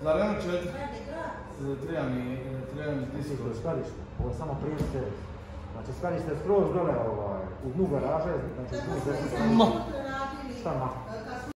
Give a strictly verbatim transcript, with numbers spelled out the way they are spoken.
Zar nema četiri? Treba mi, treba mi tisuću. To je skladište, ovo je samo prijem servis. Znači skladište je skroz dole, u dnu garaže, znači u dnu desnice. Šta ma?